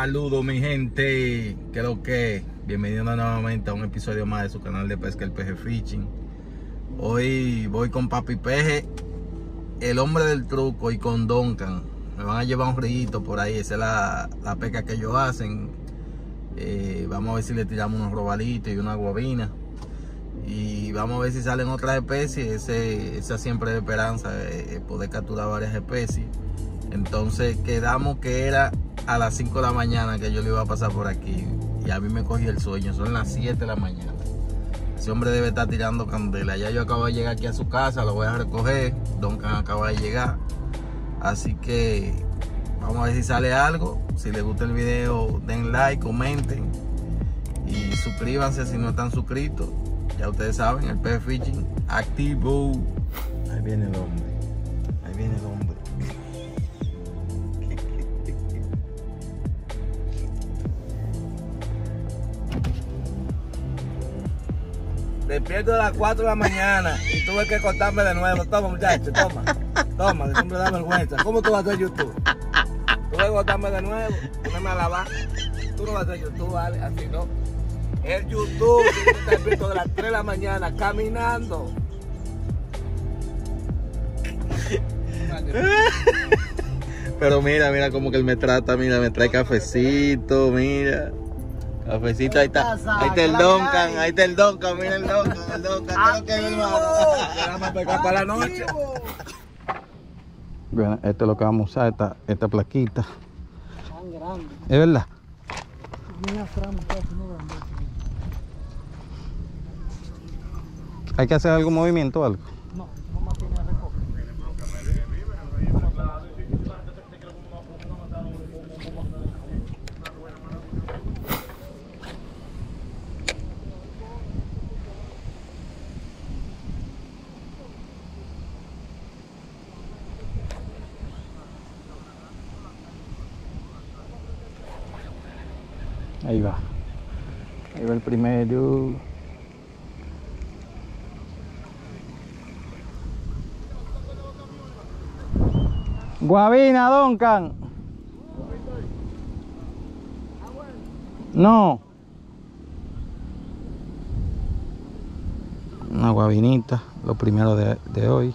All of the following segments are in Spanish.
Saludos mi gente, que lo que, bienvenidos nuevamente a un episodio más de su canal de pesca El Peje Fishing. Hoy voy con Papi Peje, el hombre del truco, y con Duncan. Me van a llevar un rillito por ahí, esa es la pesca que ellos hacen. Vamos a ver si le tiramos unos robalitos y una guabina. Y vamos a ver si salen otras especies. Esa siempre es esperanza, poder capturar varias especies. Entonces quedamos que era a las 5 de la mañana que yo le iba a pasar por aquí. Y a mí me cogió el sueño, son las 7 de la mañana. Ese hombre debe estar tirando candela. Ya yo acabo de llegar aquí a su casa, lo voy a recoger. Duncan acaba de llegar. Así que vamos a ver si sale algo. Si les gusta el video, den like, comenten. Y suscríbanse si no están suscritos. Ya ustedes saben, el Peje Fishing activo. Ahí viene el hombre. Ahí viene el hombre. Despierto a las 4 de la mañana y tuve que cortarme de nuevo. Toma, muchachos, toma. Toma, que siempre da vergüenza. ¿Cómo tú vas a hacer YouTube? Tuve que cortarme de nuevo, ponerme a lavar. Tú no vas a hacer YouTube, ¿vale? Así no. El YouTube tiene que estar despierto de las 3 de la mañana caminando. Pero mira cómo que él me trata, mira, me trae cafecito, mira. Cafecito, ahí está el Duncan, ahí está el Duncan, mira el Duncan, ¿qué es lo que hermano? Vamos a pegar para la noche. Bueno, esto es lo que vamos a usar, esta plaquita. Tan grande. ¿Es verdad? ¿Hay que hacer algún movimiento o algo? No, no más tiene recoger. Ahí va el primero. Guabina, Duncan. No. Una guabinita, lo primero de hoy.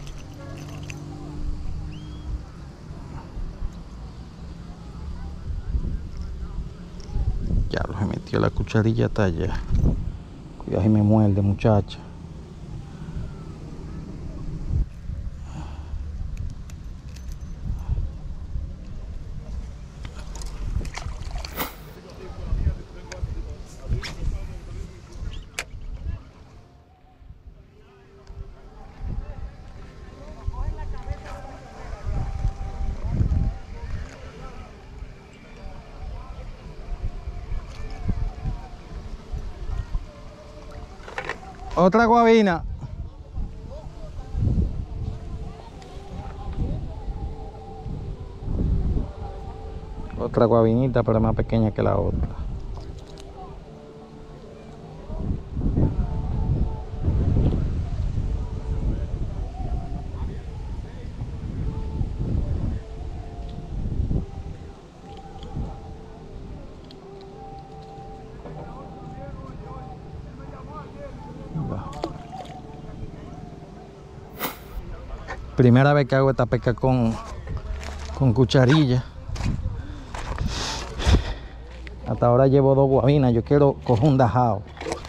Ya lo he metido la cucharilla hasta allá. Cuidado si me muerde, muchacha. Otra guabina. Otra guabinita, pero más pequeña que la otra. Primera vez que hago esta pesca con cucharilla. Hasta ahora llevo 2 guabinas. Yo quiero coger un dajao.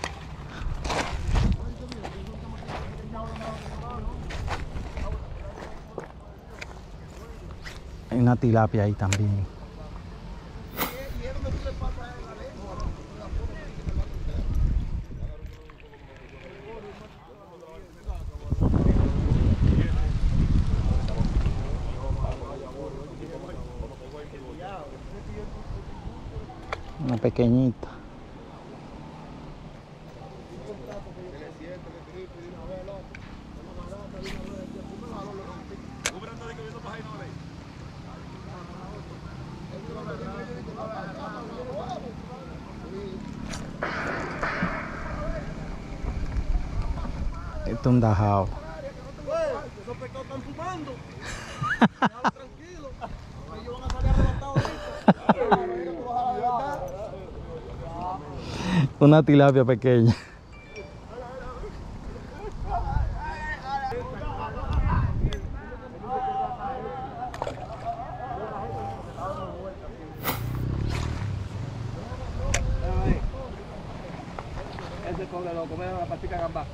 Hay una tilapia ahí también. Una pequeñita. Esto es un dajao. Esos pescados están fumando. Tranquilo. Ellos van a salir arrebatados ahorita. Una tilapia pequeña. Ese pobre loco, mira la patica gambá.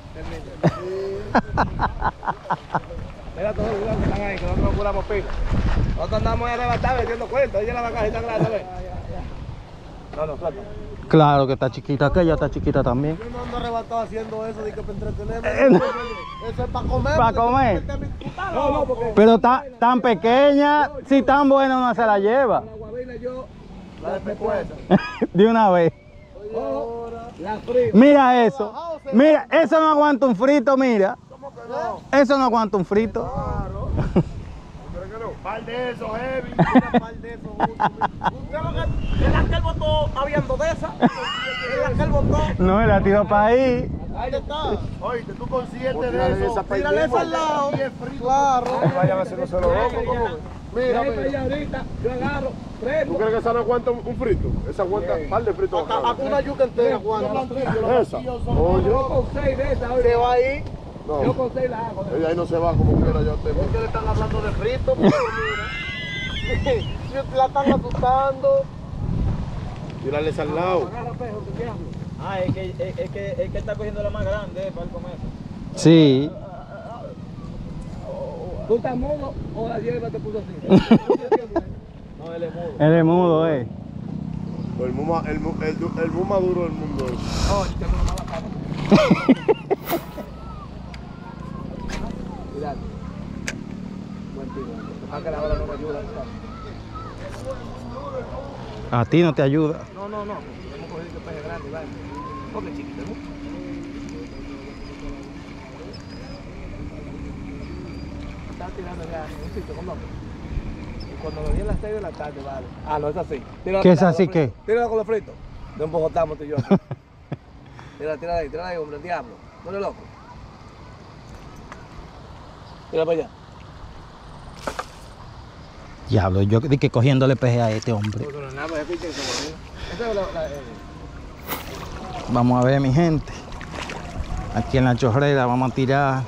Mira todos los que están ahí, que nosotros curamos pila. Nosotros andamos arrebatados metiendo cuentos. Ella la cajita grande, ¿ves? No, suelta. Claro que está chiquita, aquella está chiquita también. Yo no ando arrebatado haciendo eso de que para entretenerme. Eso es para comer. ¿Para comer? No, porque Pero tan pequeña, si tan buena uno se la lleva. la guabina yo la despecuezo. De una vez. La frío. Mira eso. Mira, eso no aguanta un frito, mira. ¿Cómo que no? Eso no aguanta un frito. Claro. ¿Pero que no? Par de esos, heavy. Un par de esos. ¿En la que él botó habiendo de esa? ¿En la que él botó? No, la tiró para ahí. Ahí está. Oíste, tú consciente de eso. Tírale esa al lado. Claro. Vayan a hacer los locos. Mira, mira. Ahorita yo agarro, ¿Tú prendo. crees que esa no aguanta un frito? Esa aguanta un par de fritos. Hasta una yuca entera, Juan. Esa. Oye, Yo con 6 de esas. Se va ahí. Yo no. con 6 la hago. Ella ahí no se va como quiera, yo te. ¿Por qué le están hablando de frito? Mira. La están asustando. Tírales al lado. Agarra pejo, que diablo. Ah, es que está cogiendo la más grande para el comer. Sí. ¿Tú estás mudo o la hierba te puso así? No, él es mudo. Él es mudo, El mu maduro del mundo es. No, tengo una mala cara. Cuidado. Buen tiro. Ah, que la hora no me ayuda. A ti no te ayuda. No. Hemos cogido que peje grande, vale. Porque chiquito, ¿no? Estaba tirando ya en un sitio con loco. Y cuando me vi en las 6 de la tarde, vale. Ah, no, es así. Tírala ¿Qué es con los así fritos. qué? Tírala con los fritos. De un bojotamo tú y yo. Tírala ahí, hombre, el diablo. No eres loco. Tírala para allá. Diablo, yo di que cogiéndole peje a este hombre. No, no, nada, pues es que esa es Vamos a ver, mi gente. Aquí en la chorrera vamos a tirar,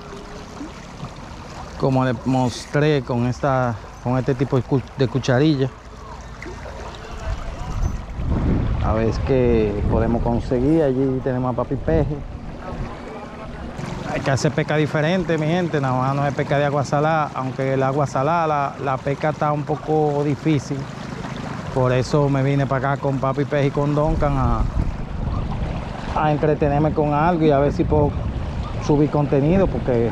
como les mostré, con este tipo de cucharilla. A ver qué podemos conseguir. Allí tenemos a Papi Peje. Hay que hacer pesca diferente, mi gente. Nada más no es pesca de agua salada, aunque el agua salada, la pesca está un poco difícil. Por eso me vine para acá con Papi Peje y con Duncan a entretenerme con algo y a ver si puedo subir contenido, porque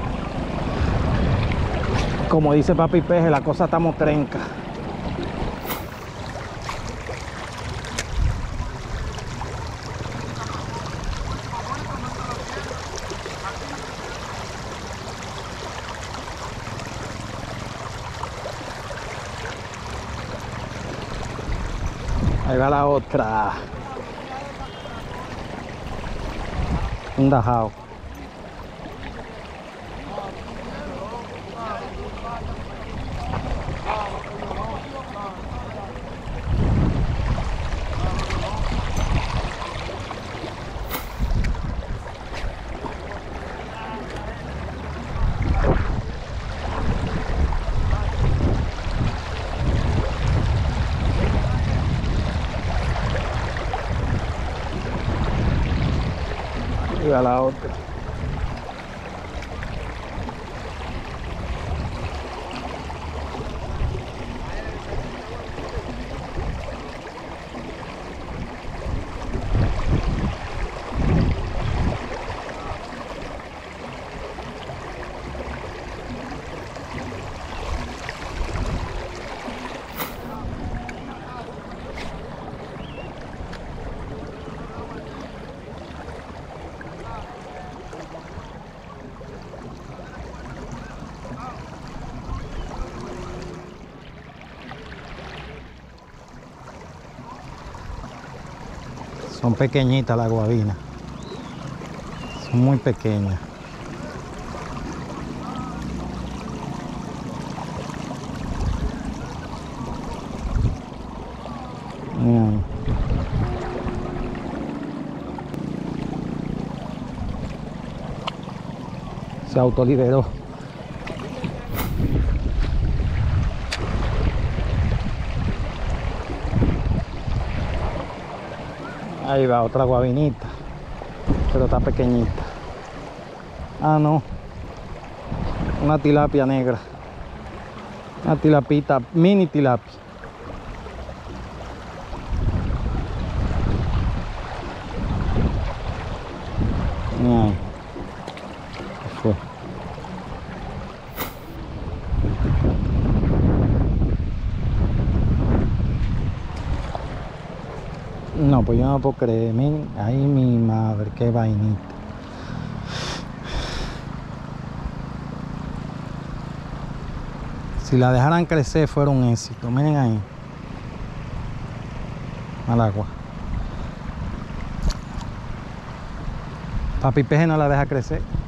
como dice Papi Peje, la cosa estamos trenca. Ahí va la otra. Un dajao. Ahí va la otra. Son pequeñitas las guabinas. Son muy pequeñas. Miren. Se autolideró. Ahí va otra guabinita, pero está pequeñita. Ah, no, una tilapia negra, una tilapita, mini tilapia. Ahí. Fue. No, pues yo no puedo creer. Miren, ay, mi madre, qué vainita. Si la dejaran crecer fuera un éxito. Miren ahí. Al agua. Papi Peje no la deja crecer.